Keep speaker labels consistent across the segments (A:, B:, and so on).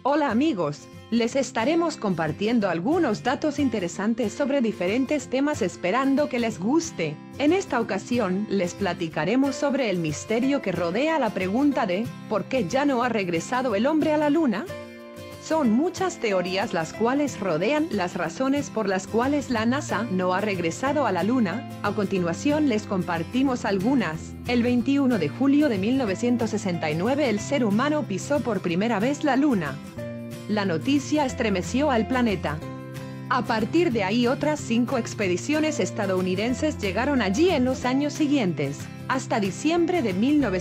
A: Hola amigos, les estaremos compartiendo algunos datos interesantes sobre diferentes temas esperando que les guste. En esta ocasión les platicaremos sobre el misterio que rodea la pregunta de ¿por qué ya no ha regresado el hombre a la luna? Son muchas teorías las cuales rodean las razones por las cuales la NASA no ha regresado a la Luna. A continuación les compartimos algunas. El 21 de julio de 1969 el ser humano pisó por primera vez la Luna. La noticia estremeció al planeta. A partir de ahí otras 5 expediciones estadounidenses llegaron allí en los años siguientes, hasta diciembre de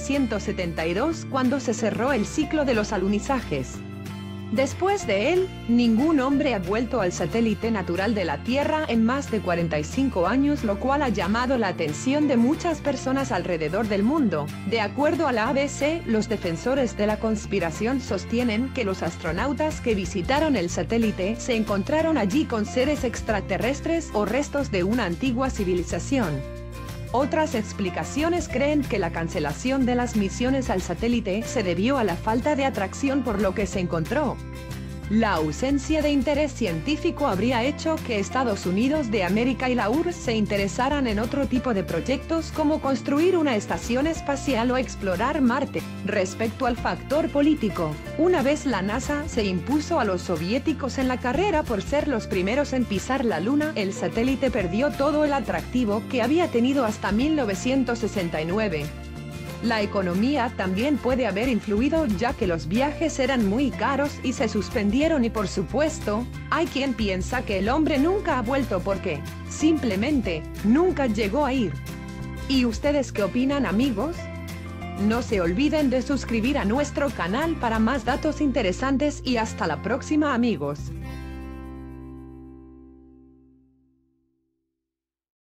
A: 1972 cuando se cerró el ciclo de los alunizajes. Después de él, ningún hombre ha vuelto al satélite natural de la Tierra en más de 45 años, lo cual ha llamado la atención de muchas personas alrededor del mundo. De acuerdo a la ABC, los defensores de la conspiración sostienen que los astronautas que visitaron el satélite se encontraron allí con seres extraterrestres o restos de una antigua civilización. Otras explicaciones creen que la cancelación de las misiones al satélite se debió a la falta de atracción por lo que se encontró. La ausencia de interés científico habría hecho que Estados Unidos de América y la URSS se interesaran en otro tipo de proyectos como construir una estación espacial o explorar Marte. Respecto al factor político, una vez la NASA se impuso a los soviéticos en la carrera por ser los primeros en pisar la Luna, el satélite perdió todo el atractivo que había tenido hasta 1969. La economía también puede haber influido ya que los viajes eran muy caros y se suspendieron y por supuesto, hay quien piensa que el hombre nunca ha vuelto porque, simplemente, nunca llegó a ir. ¿Y ustedes qué opinan amigos? No se olviden de suscribir a nuestro canal para más datos interesantes y hasta la próxima amigos.